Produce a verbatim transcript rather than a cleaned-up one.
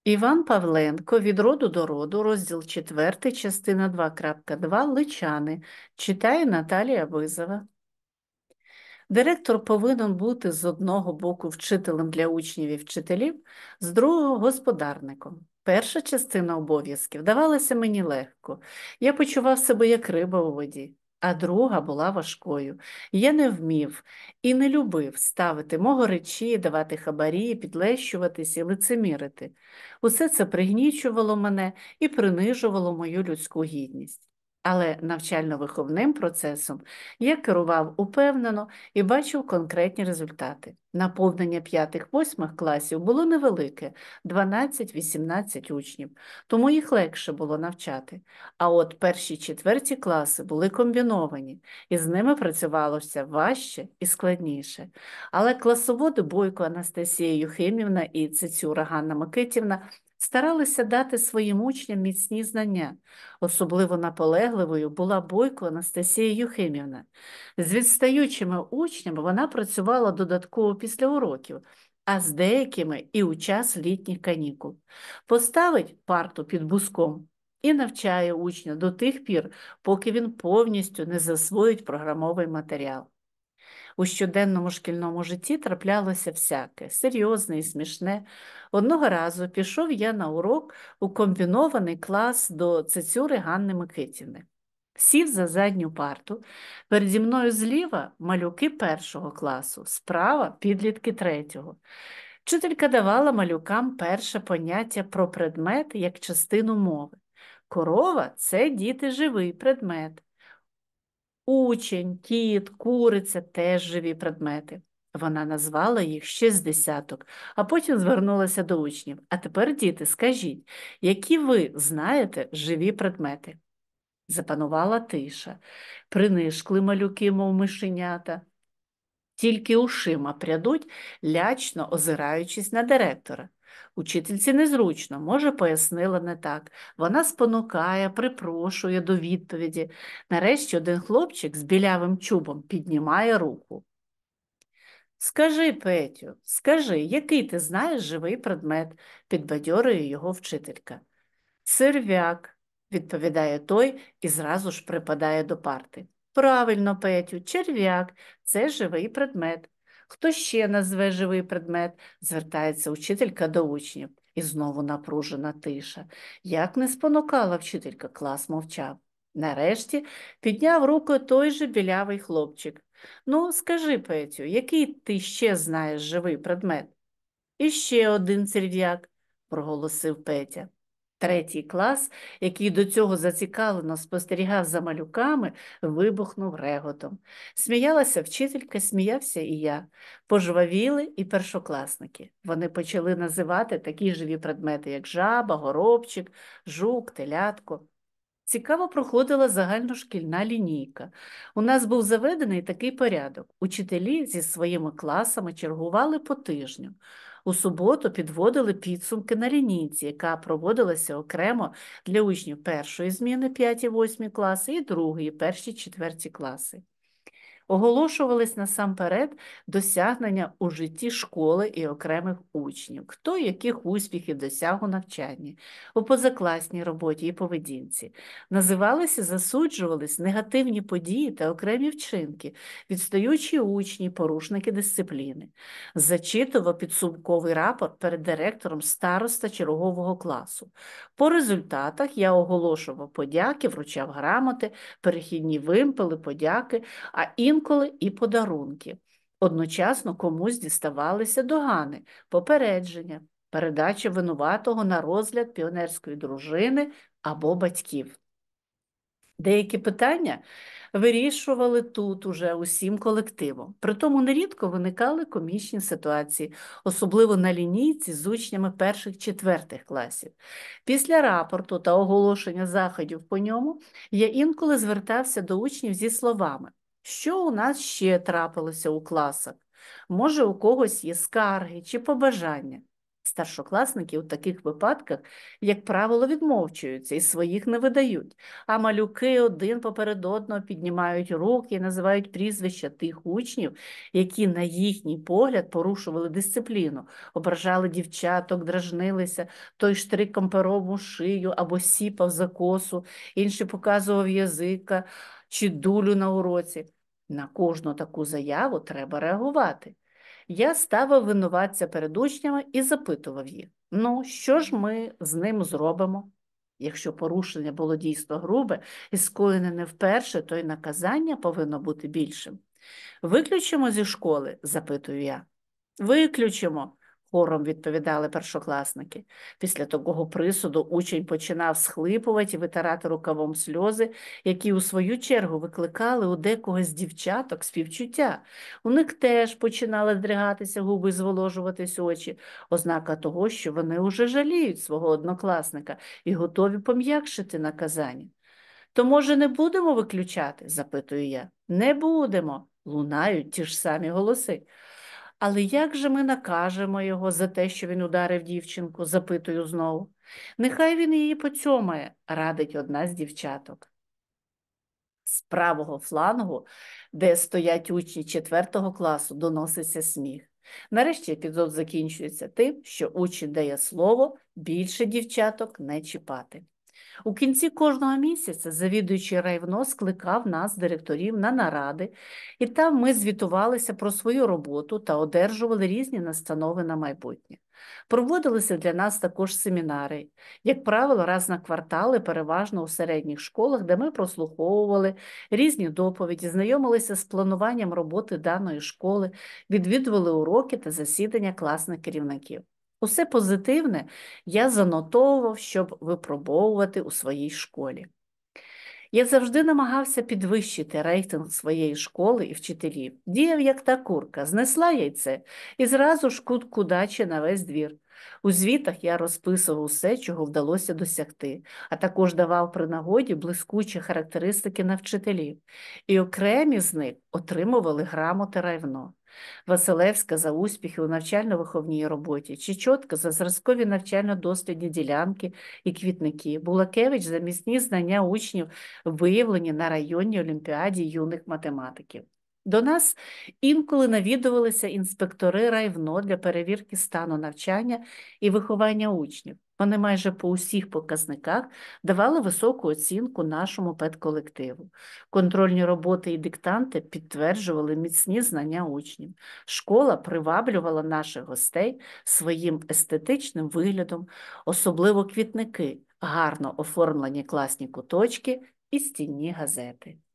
Іван Павленко «Від роду до роду», розділ четвертий, частина два крапка два, Личани. Читає Наталія Бизова. Директор повинен бути з одного боку вчителем для учнів і вчителів, з другого – господарником. Перша частина обов'язків давалася мені легко. Я почував себе як риба у воді, а друга була важкою. Я не вмів і не любив ставити мого речі, давати хабарі, підлещуватись і лицемірити. Усе це пригнічувало мене і принижувало мою людську гідність. Але навчально-виховним процесом я керував упевнено і бачив конкретні результати. Наповнення п'ятих-восьмих класів було невелике – дванадцять-вісімнадцять учнів, тому їх легше було навчати. А от перші-четверті класи були комбіновані, і з ними працювалося важче і складніше. Але класоводи Бойко Анастасія Юхимівна і Цицюра Ганна Микитівна старалися дати своїм учням міцні знання. Особливо наполегливою була Бойко Анастасія Юхимівна. З відстаючими учнями вона працювала додатково після уроків, а з деякими і у час літніх канікул. Поставить парту під буском і навчає учня до тих пір, поки він повністю не засвоїть програмовий матеріал. У щоденному шкільному житті траплялося всяке, серйозне і смішне. Одного разу пішов я на урок у комбінований клас до Цицюри Ганни Микитівни. Сів за задню парту, переді мною зліва малюки першого класу, справа підлітки третього. Вчителька давала малюкам перше поняття про предмет як частину мови. Корова – це, діти, живий предмет. Учень, кіт, куриця – теж живі предмети. Вона назвала їх ще з десяток, а потім звернулася до учнів. А тепер, діти, скажіть, які ви знаєте живі предмети? Запанувала тиша. Принишкли малюки, мов мишенята. Тільки ушима прядуть, лячно озираючись на директора. Учительці незручно, може, пояснила не так. Вона спонукає, припрошує до відповіді. Нарешті один хлопчик з білявим чубом піднімає руку. «Скажи, Петю, скажи, який ти знаєш живий предмет?» – підбадьорює його вчителька. «Черв'як», – відповідає той і зразу ж припадає до парти. «Правильно, Петю, черв'як – це живий предмет». «Хто ще назве живий предмет?» – звертається учителька до учнів. І знову напружена тиша. Як не спонукала вчителька, клас мовчав. Нарешті підняв руку той же білявий хлопчик. «Ну, скажи, Петю, який ти ще знаєш живий предмет?» «І ще один черв'як», – проголосив Петя. Третій клас, який до цього зацікавлено спостерігав за малюками, вибухнув реготом. Сміялася вчителька, сміявся і я. Пожвавіли і першокласники. Вони почали називати такі живі предмети, як жаба, горобчик, жук, телятко. Цікаво проходила загальношкільна лінійка. У нас був заведений такий порядок. Учителі зі своїми класами чергували по тижню. У суботу підводили підсумки на лінійці, яка проводилася окремо для учнів першої зміни п'яті-восьмі класи і другої, перші-четверті класи. Оголошувались насамперед досягнення у житті школи і окремих учнів, хто яких успіхів досяг у навчанні, у позакласній роботі і поведінці. Називалися, засуджувались негативні події та окремі вчинки, відстаючі учні, порушники дисципліни. Зачитував підсумковий рапорт перед директором староста чергового класу. По результатах я оголошував подяки, вручав грамоти, перехідні вимпели, подяки, а інколи і подарунки. Одночасно комусь діставалися догани, попередження, передача винуватого на розгляд піонерської дружини або батьків. Деякі питання вирішували тут уже усім колективом. Притому нерідко виникали комічні ситуації, особливо на лінійці з учнями перших-четвертих класів. Після рапорту та оголошення заходів по ньому я інколи звертався до учнів зі словами: що у нас ще трапилося у класах? Може, у когось є скарги чи побажання? Старшокласники у таких випадках, як правило, відмовчуються і своїх не видають, а малюки один поперед одного піднімають руки і називають прізвища тих учнів, які, на їхній погляд, порушували дисципліну, ображали дівчаток, дражнилися, той штриком пером у шию або сіпав за косу, інший показував язика чи дулю на уроці. На кожну таку заяву треба реагувати. Я ставив винуватця перед учнями і запитував їх, ну, що ж ми з ним зробимо? Якщо порушення було дійсно грубе і скоєне не вперше, то й наказання повинно бути більшим. Виключимо зі школи, запитую я. Виключимо, хором відповідали першокласники. Після такого присуду учень починав схлипувати і витирати рукавом сльози, які у свою чергу викликали у декого з дівчаток співчуття. У них теж починали здригатися губи і зволожуватись очі, ознака того, що вони уже жаліють свого однокласника і готові пом'якшити наказання. То, може, не будемо виключати? Запитую я. Не будемо, лунають ті ж самі голоси. Але як же ми накажемо його за те, що він ударив дівчинку? Запитую знову. Нехай він її поцьомає, радить одна з дівчаток. З правого флангу, де стоять учні четвертого класу, доноситься сміх. Нарешті епізод закінчується тим, що учень дає слово більше дівчаток не чіпати. У кінці кожного місяця завідуючий райвно скликав нас, директорів, на наради, і там ми звітувалися про свою роботу та одержували різні настанови на майбутнє. Проводилися для нас також семінари, як правило, раз на квартали, переважно у середніх школах, де ми прослуховували різні доповіді, знайомилися з плануванням роботи даної школи, відвідували уроки та засідання класних керівників. Усе позитивне я занотовував, щоб випробовувати у своїй школі. Я завжди намагався підвищити рейтинг своєї школи і вчителів. Діяв як та курка, знесла яйце і зразу ж кутку дачі на весь двір. У звітах я розписував усе, чого вдалося досягти, а також давав при нагоді блискучі характеристики на вчителів. І окремі з них отримували грамоти райвно. Василевська за успіхи у навчально-виховній роботі, Чечотка за зразкові навчально-дослідні ділянки і квітники, Булакевич за міцні знання учнів, виявлені на районній олімпіаді юних математиків. До нас інколи навідувалися інспектори райвно для перевірки стану навчання і виховання учнів. Вони майже по усіх показниках давали високу оцінку нашому педколективу. Контрольні роботи і диктанти підтверджували міцні знання учнів. Школа приваблювала наших гостей своїм естетичним виглядом, особливо квітники, гарно оформлені класні куточки і стінні газети.